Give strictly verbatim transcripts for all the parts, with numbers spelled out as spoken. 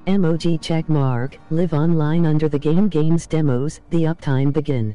Emoji check mark. Live online under the game games demos. The uptime begin.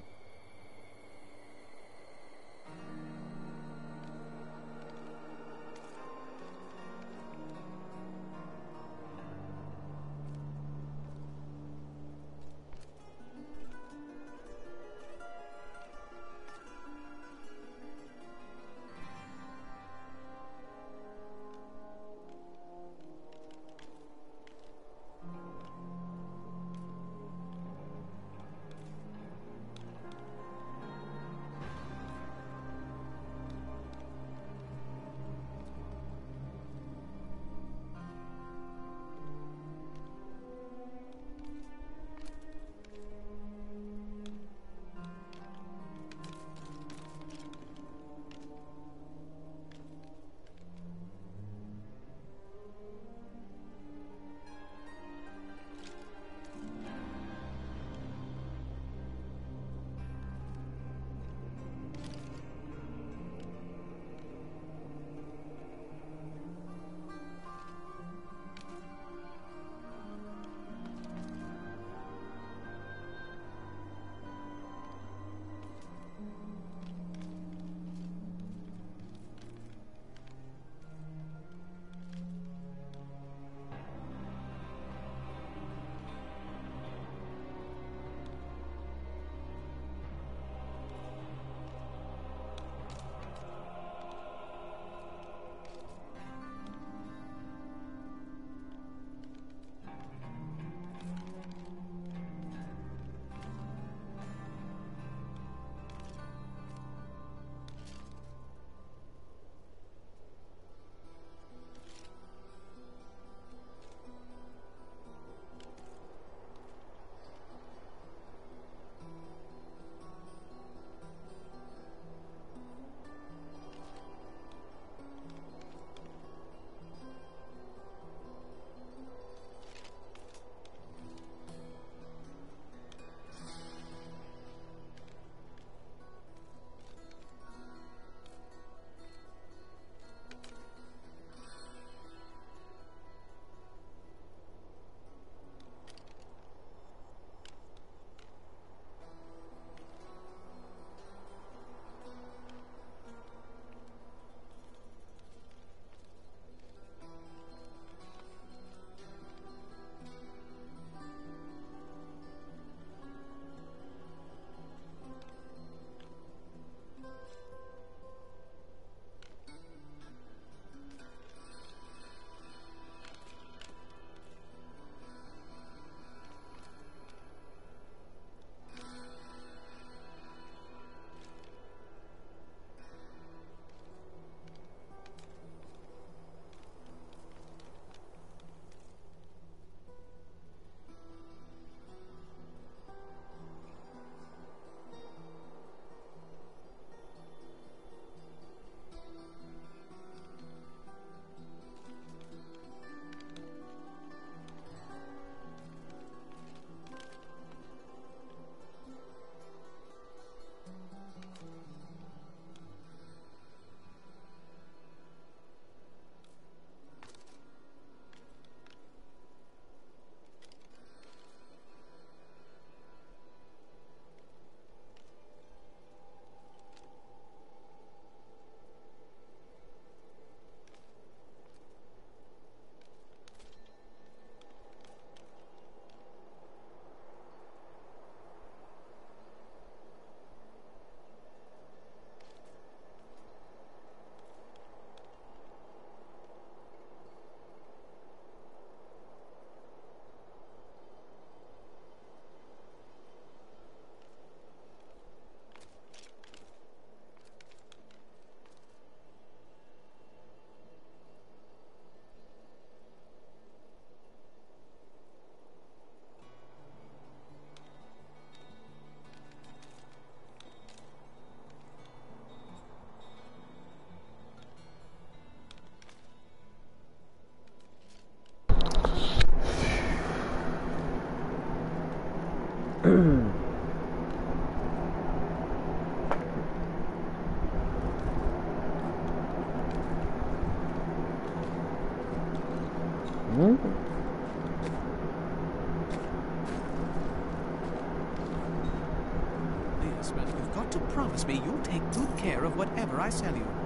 to promise me you'll take good care of whatever I sell you.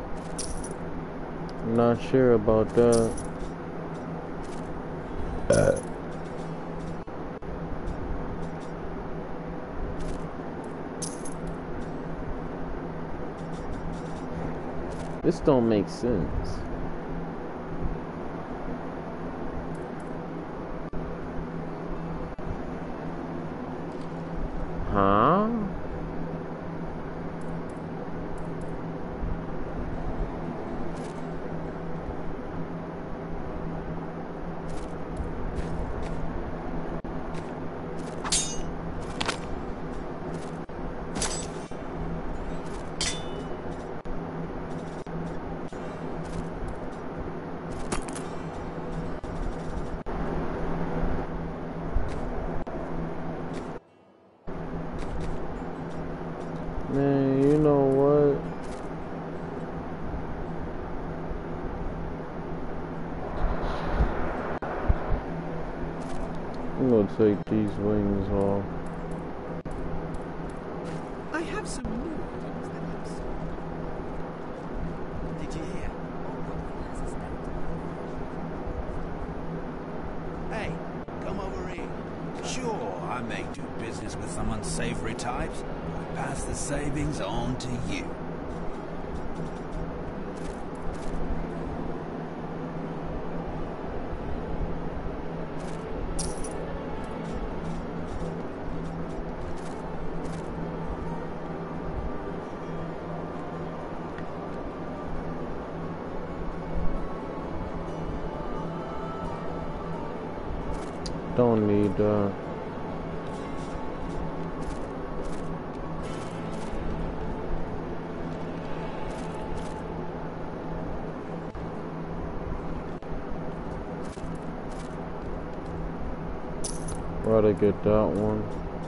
Not sure about that. Uh. This don't make sense. Huh? Man, you know what? I'm gonna take these wings off. I have some news. Did you hear? Hey, come over here. Sure, I may do business with some unsavory types. Pass the savings on to you. Don't need that. Rather get that one.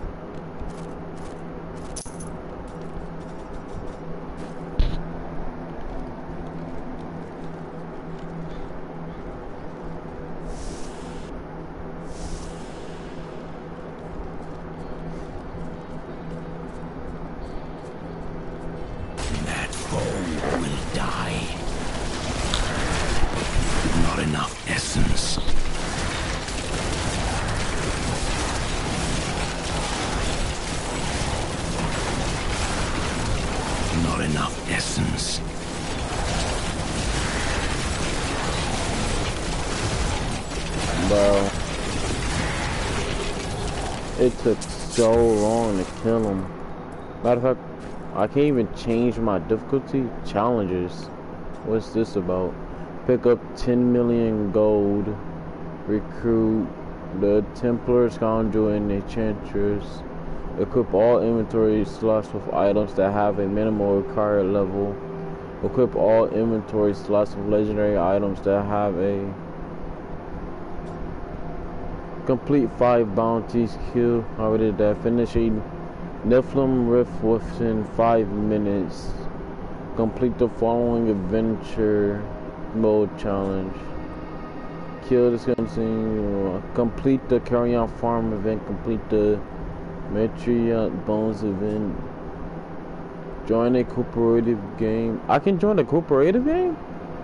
That foe will die. Not enough essence. Not enough essence. Bro, it took so long to kill him. Matter of fact, I can't even change my difficulty. Challenges. What's this about? Pick up ten million gold. Recruit the Templar, Scoundrel, and Enchantress. Equip all inventory slots with items that have a minimal required level. Equip all inventory slots with legendary items that have a complete five bounties. Kill. I already did that. Finish a Nephilim Rift within five minutes. Complete the following adventure mode challenge. Kill this scene. Complete the Carrion Farm event. Complete the Metriot Bones event. Join a cooperative game. I can join a cooperative game?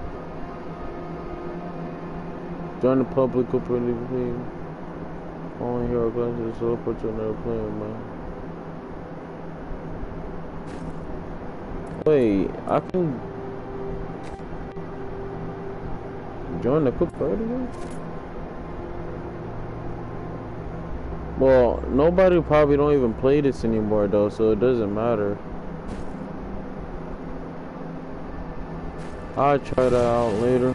Join the public cooperative game. Only hero classes so put to another player, man. Wait, I can join the cooperative game? Well, nobody probably don't even play this anymore though, so it doesn't matter. I'll try that out later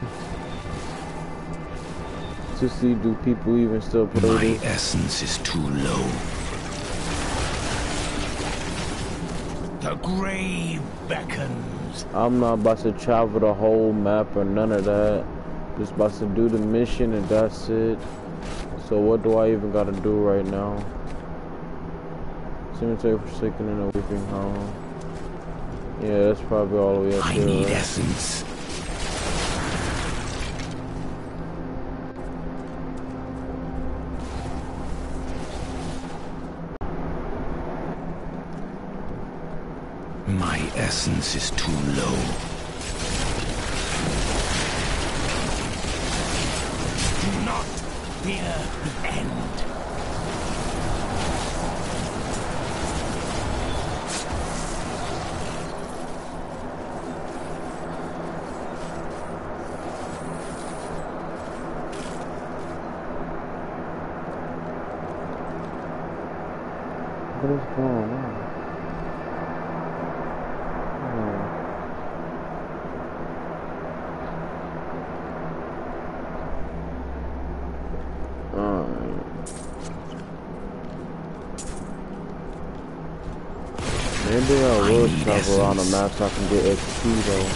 to see do people even still play My this. essence is too low. The grave beckons. I'm not about to travel the whole map or none of that. Just about to do the mission and that's it. So what do I even gotta do right now? Cemetery Forsaken and a Weeping Hollow. Yeah, that's probably all the way up I here. need Right? essence. My essence is too low. Do not fear the end. What is going on? Maybe I will travel around the map so I can get X P though.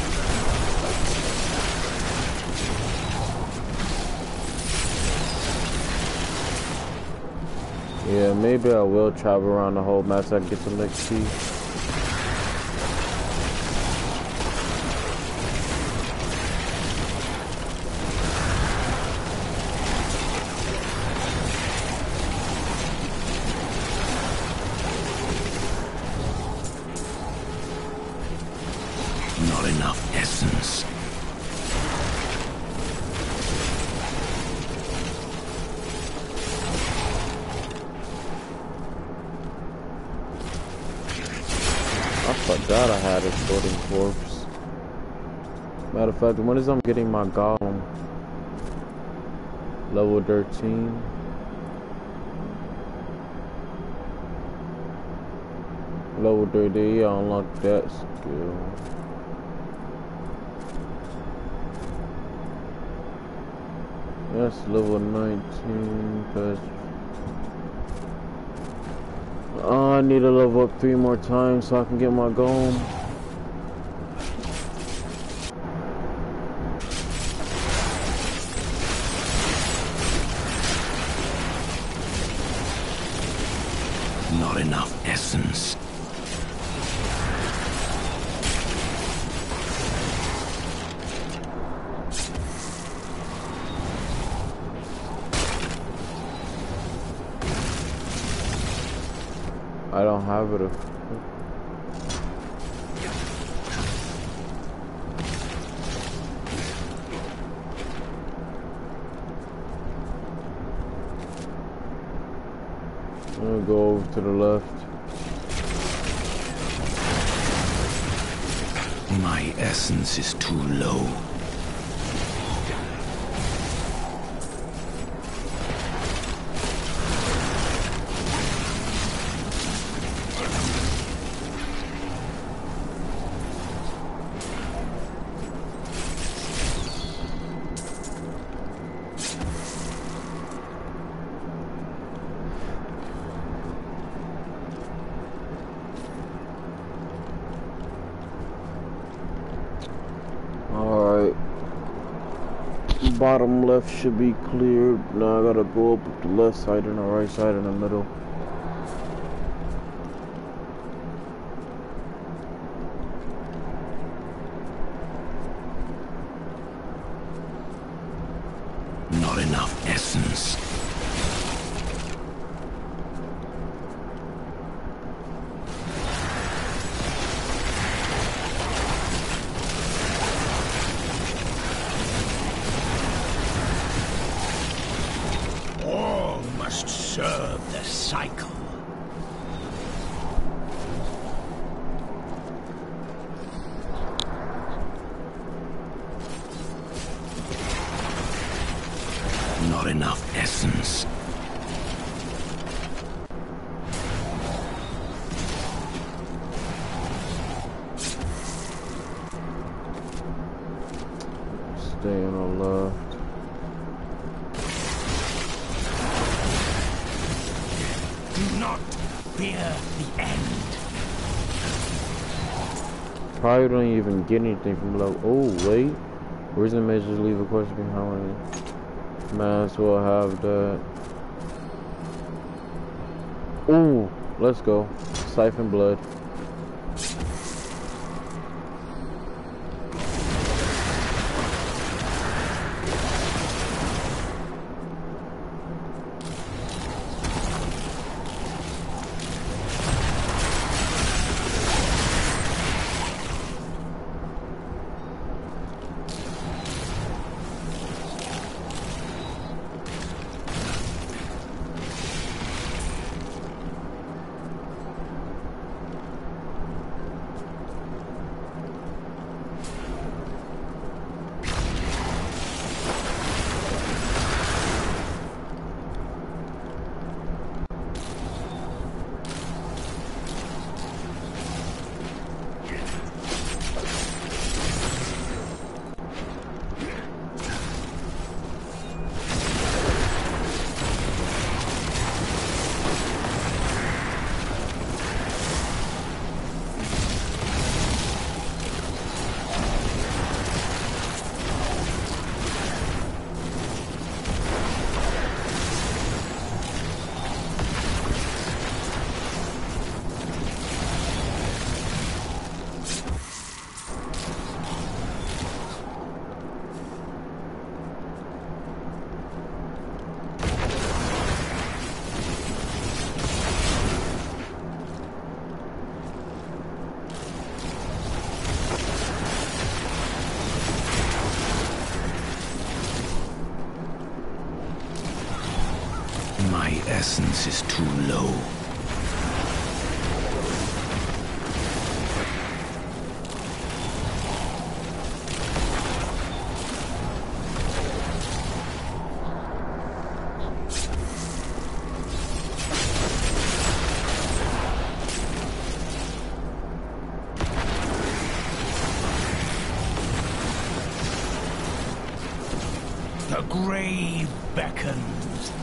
Yeah, maybe I will travel around the whole map so I can get some X P. Not enough essence. I forgot I had a floating corpse. Matter of fact, when is I'm getting my golem? Level thirteen. Level thirty, I unlocked that skill. That's level nineteen. Plus, oh, I need to level up three more times so I can get my golem. Not enough essence. I don't have it. I'm gonna go over to the left. My essence is too low. Bottom left should be cleared. Now I gotta go up with the left side and the right side in the middle. Not enough essence. Serve the cycle. Not enough essence. Stay on the left. Do not fear the end. Probably don't even get anything from level. Oh wait, recent measures leave a question behind. Might as well have that. Ooh, let's go. Siphon blood. My essence is too low. The grave beckons.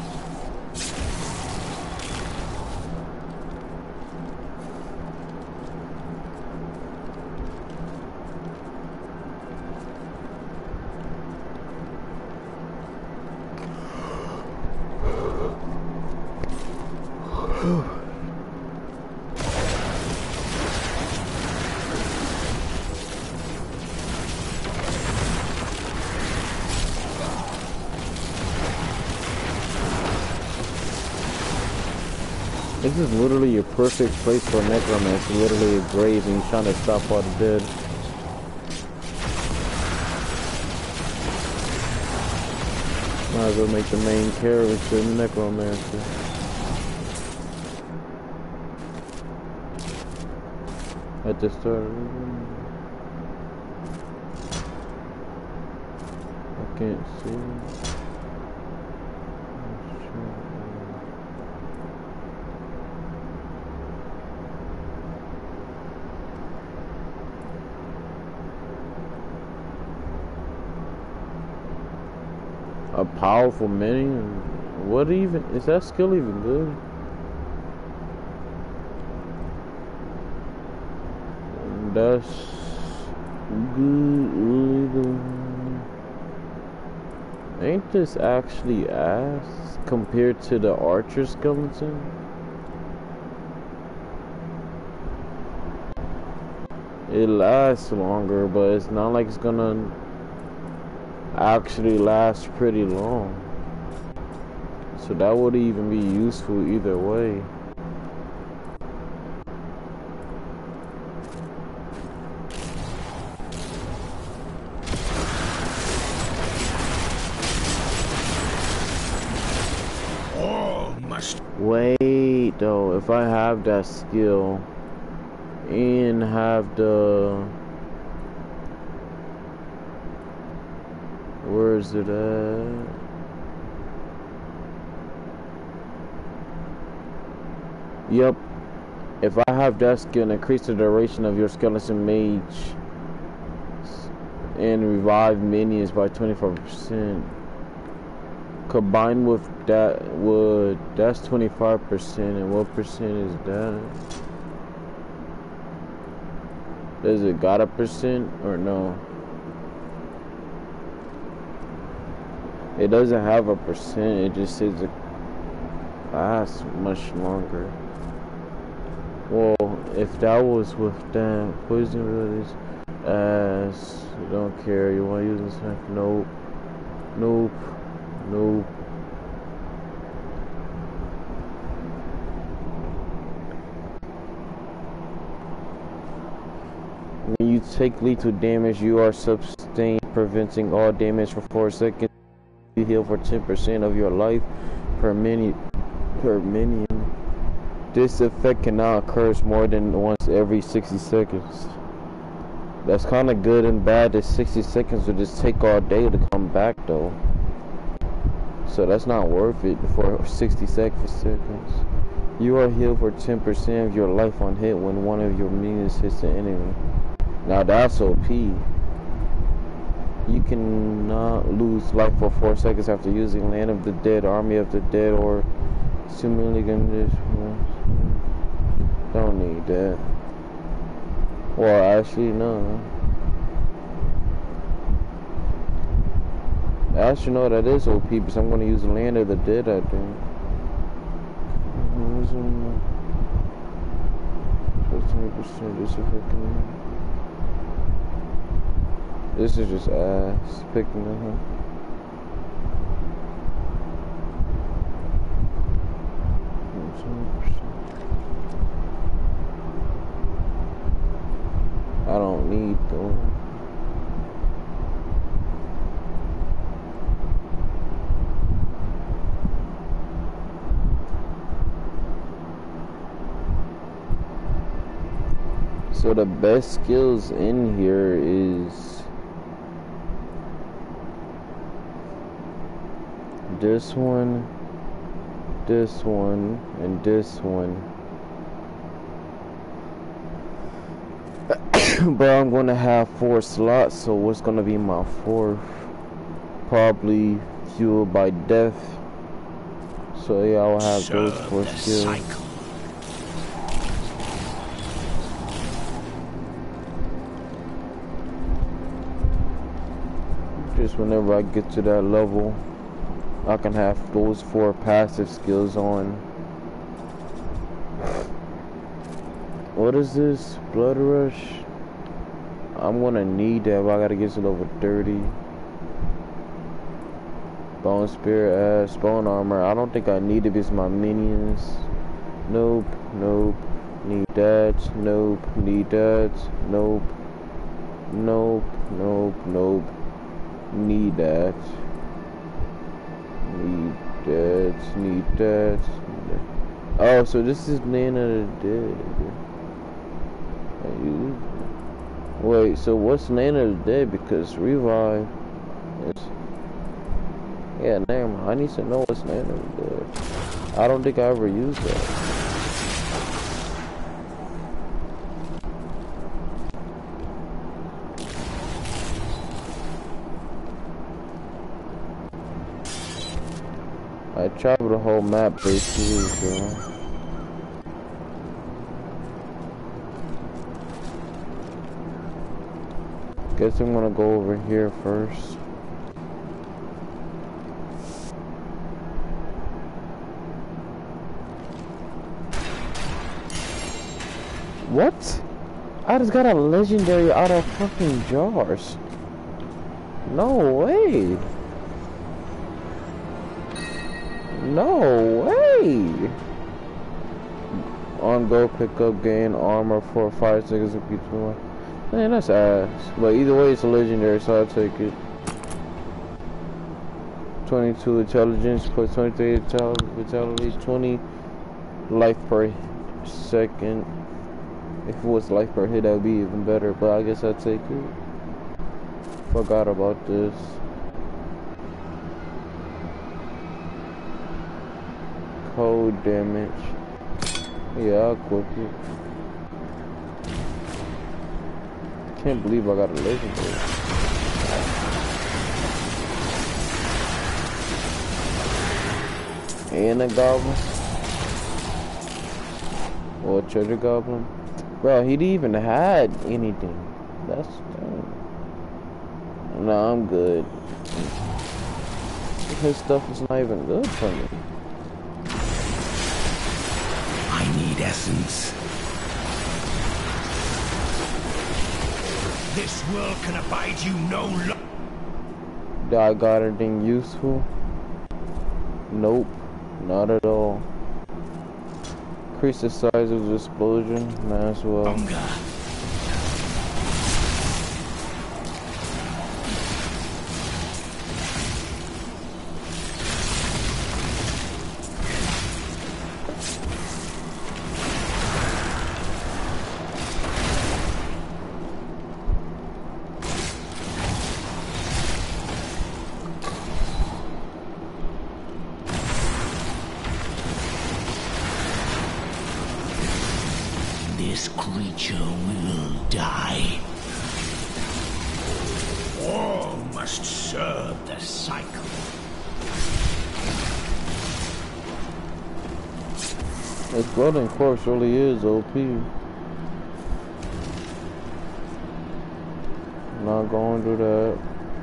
This is literally a perfect place for a necromancer. Literally a grave, and he's trying to stop all the dead. Might as well make the main character necromancer. At the start. I can't see. A powerful minion? What even? Is that skill even good? That's good. Ain't this actually ass compared to the archer skeleton? It lasts longer, but it's not like it's gonna actually lasts pretty long, so that would even be useful either way. All must wait though, if I have that skill and have the where is it at? Yep. If I have that skill, increase the duration of your skeleton mage and revive minions by twenty-five percent. Combined with that would that's twenty-five percent, and what percent is that? Does it got a percent or no? It doesn't have a percent, it just says it lasts much longer. Well, if that was with that poison abilities, as you don't care, you want to use this? Nope, nope, nope. When you take lethal damage, you are sustained, preventing all damage for four seconds. You heal for ten percent of your life per minute per minion. This effect can now occur more than once every sixty seconds. That's kind of good and bad. That sixty seconds will just take all day to come back though, so that's not worth it for sixty seconds. You are healed for ten percent of your life on hit when one of your minions hits the enemy. Now that's O P. You cannot lose life for four seconds after using Land of the Dead, Army of the Dead, or similarly conditions. Don't need that. Well, actually, no. Actually, no, that is O P, because I'm going to use Land of the Dead, I think. fifteen percent disaffecting. This is just ass picking it up. I don't need though. So the best skills in here is this one, this one, and this one. But I'm gonna have four slots, so what's gonna be my fourth? Probably Fueled by Death. So yeah, I'll have Serve those four the skills. cycle. Just whenever I get to that level, I can have those four passive skills on. What is this? Blood Rush? I'm gonna need that, but I gotta get to level thirty. Bone Spear, Ass, Bone Armor. I don't think I need it because my minions. Nope, nope. Need that. Nope, need that. Nope. Nope, nope, nope. Need that. Need that. Need that. Oh, so this is Land of the Dead. I use Wait, so what's Land of the Dead? Because Revive is... Yeah, never mind. I need to know what's Land of the Dead. I don't think I ever used that. I traveled the whole map basically, so... Guess I'm gonna go over here first. What? I just got a legendary out of fucking jars. No way. No way. On go pick up gain armor for five seconds of each one. Man, that's ass. But either way, it's a legendary, so I'll take it. twenty-two intelligence plus twenty-three vitality, twenty life per second. If it was life per hit, that would be even better. But I guess I'll take it. Forgot about this. Cold damage. Yeah, I'll equip it. Can't believe I got a legendary. And a goblin. Or a treasure goblin. Bro, he didn't even had anything. That's dumb. No, I'm good. His stuff is not even good for me. I need essence. This world can abide you no longer. Did I got anything useful? Nope, not at all. Increase the size of the explosion, might as well. Longer. This creature will die. All must serve the cycle. Exploding corpse really is O P. Not going to do that.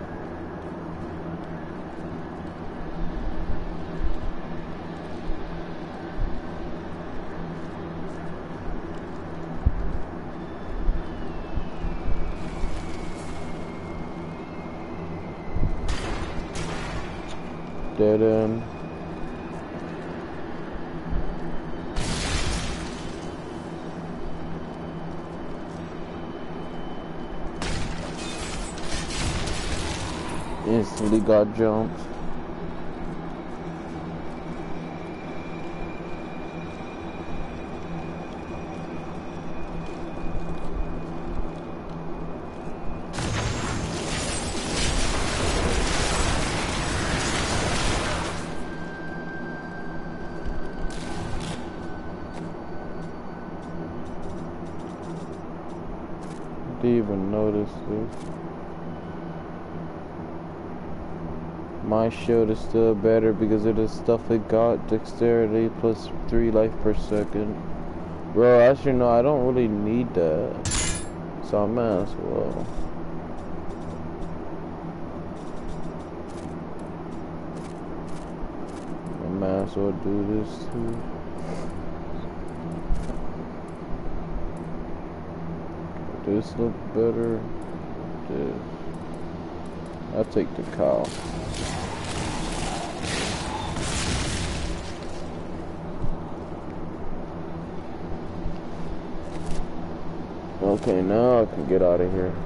Dead end. Instantly got jumped. Didn't even notice this. My shield is still better because of the stuff it got. Dexterity plus three life per second. Bro, as you know, I don't really need that. So I might as well. I might as well do this too. Does this look better? Yeah. I'll take the cow. Okay, now I can get out of here.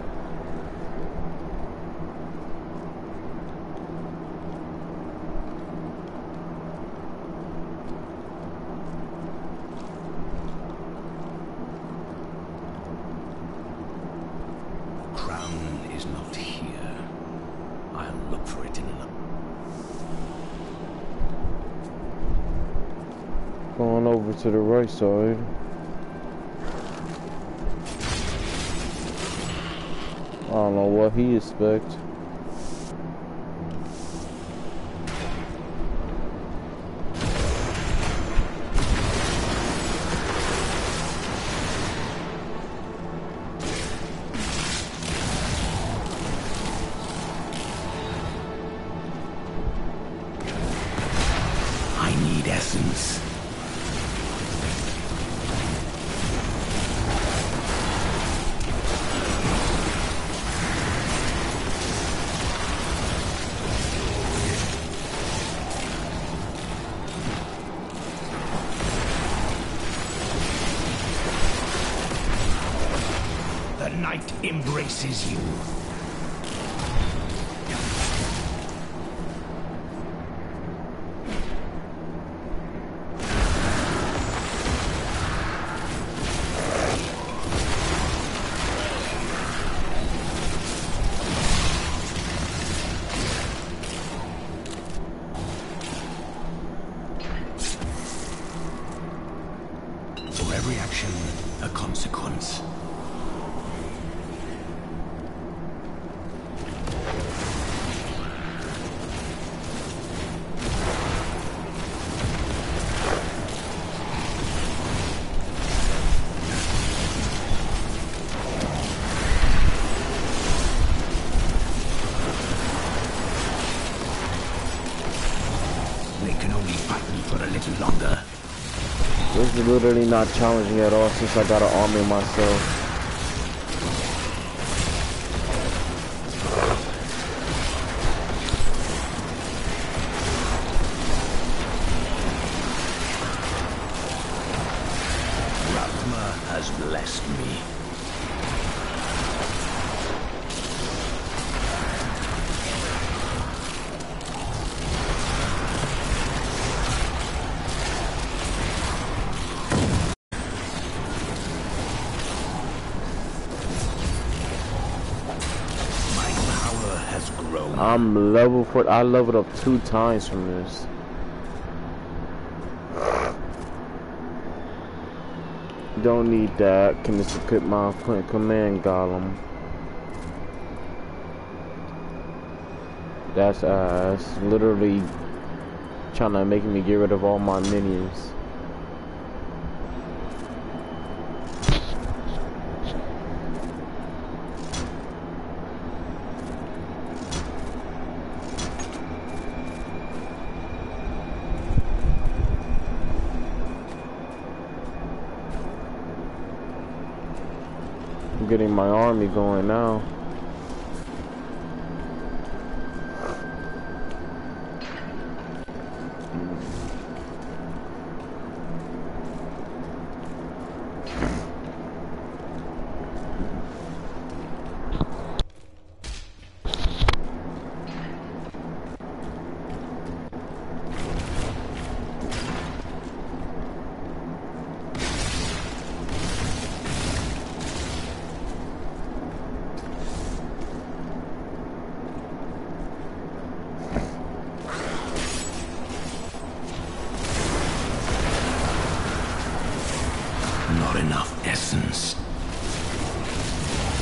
Crown is not here. I'll look for it in another. Going over to the right side. I don't know what he expects. I need essence. The night embraces you. For every action, a consequence. They can only fight me for a little longer. This is literally not challenging at all since I got an army myself. Rathma has blessed me. I'm level four. I leveled up two times from this. Don't need that. Can just equip my command golem. That's ass. Literally trying to make me get rid of all my minions. Getting my army going now. Not enough essence.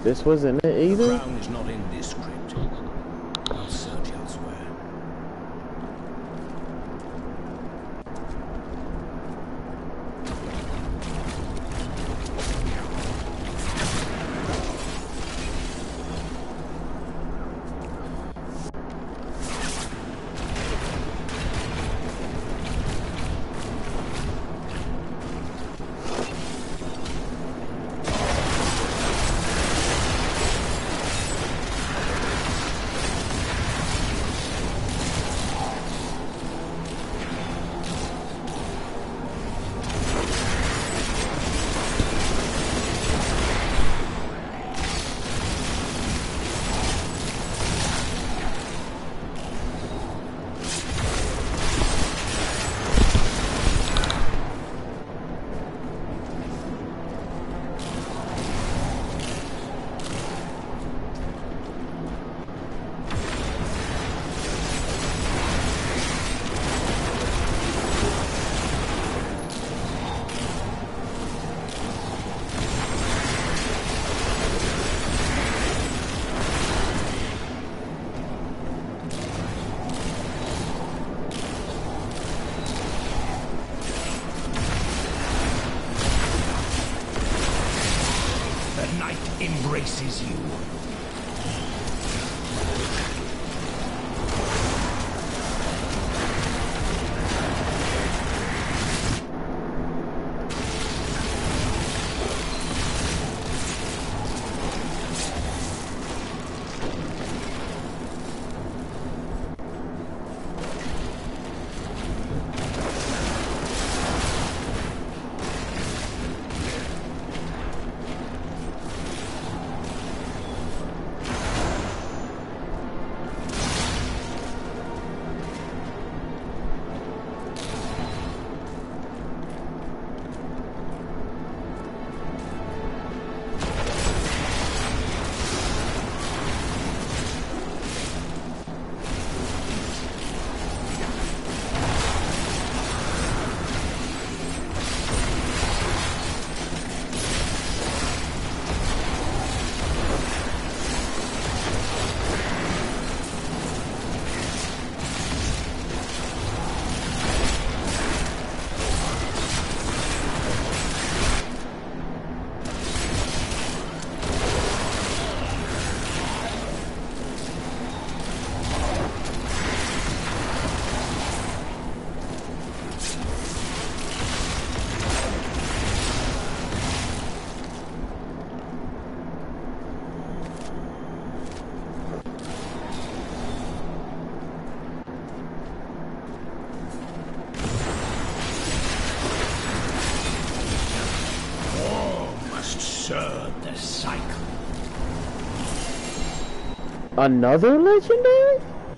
This wasn't it The either? crown is not in this crypt. I'll search elsewhere. Embraces you. The cycle. Another legendary?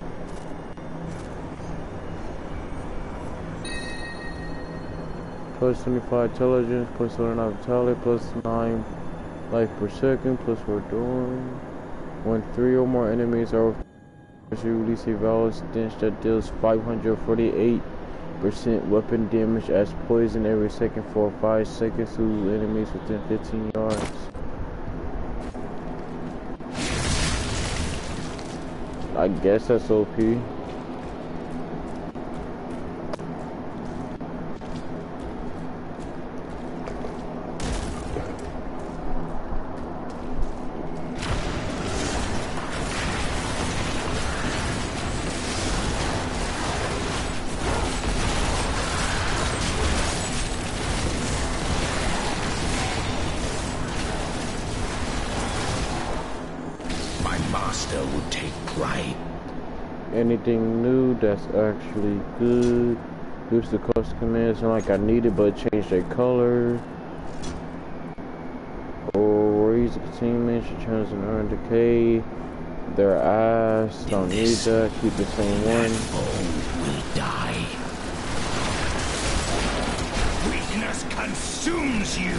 Plus twenty-five intelligence, plus twenty-nine vitality, plus nine life per second, plus four doing. When three or more enemies are you release a valid stench that deals five hundred forty-eight percent weapon damage as poison every second for five seconds to enemies within fifteen yards. I guess that's O P. Would take pride. Anything new that's actually good. Use the custom commands like I needed, but change their color. Or raise the containment, should turns and earn decay. Their ass, don't need that. Keep the same one. Will die. Weakness consumes you.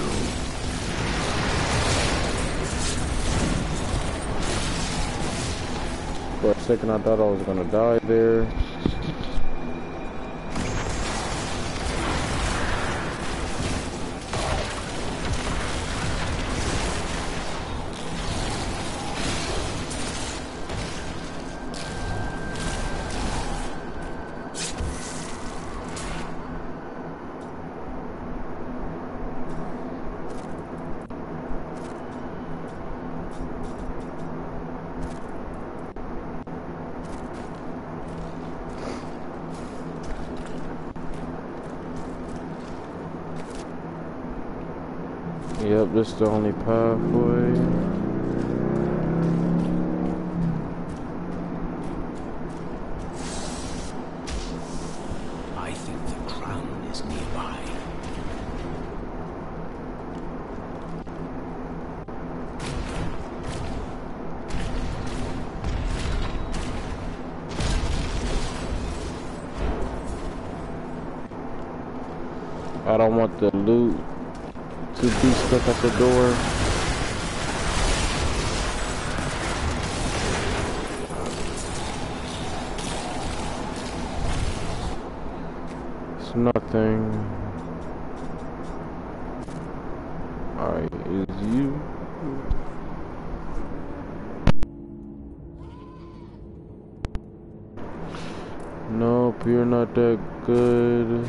For a second I thought I was gonna die there. Yep, this is the only pathway. I think the crown is nearby. I don't want the loot to be stuck at the door. It's nothing. Alright, is you? Nope, you're not that good.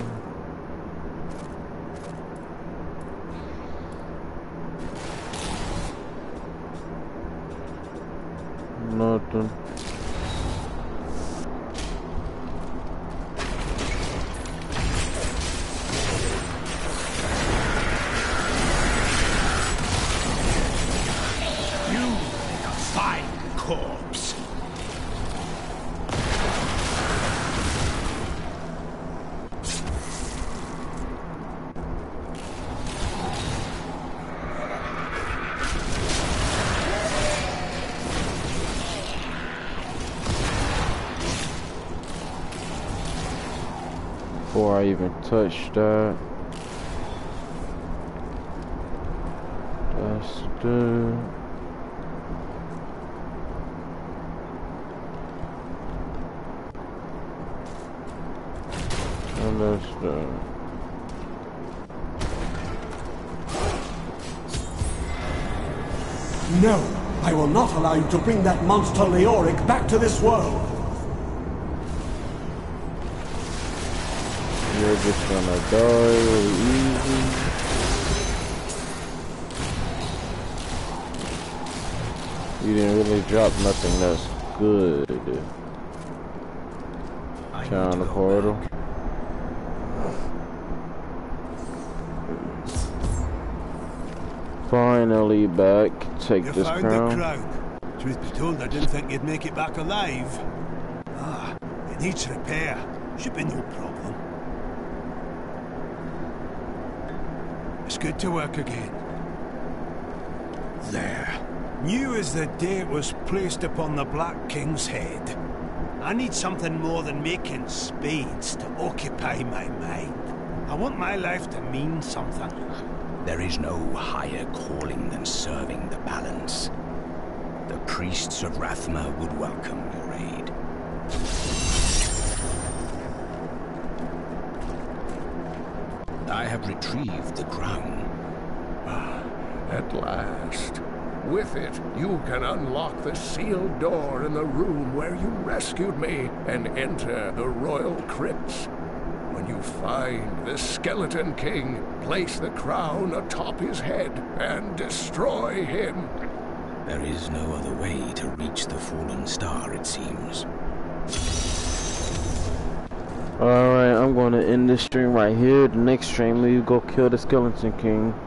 Nothing. You make a fine corpse. Before I even touch that, that's the and that's the No, I will not allow you to bring that monster Leoric back to this world. You're just gonna die really easy. You didn't really drop nothing that's good. Down the portal. Finally back. Take You this found crown. the crown. Truth be told, I didn't think you'd make it back alive. Ah, it needs repair. Should be no problem. It's good to work again. There. New as the day it was placed upon the Black King's head. I need something more than making spades to occupy my mind. I want my life to mean something. There is no higher calling than serving the balance. The priests of Rathma would welcome your aid. I have retrieved the crown. At last. With it, you can unlock the sealed door in the room where you rescued me and enter the royal crypts. When you find the Skeleton King, place the crown atop his head and destroy him. There is no other way to reach the fallen star, it seems. Alright, I'm going to end this stream right here. The next stream, we go kill the Skeleton King.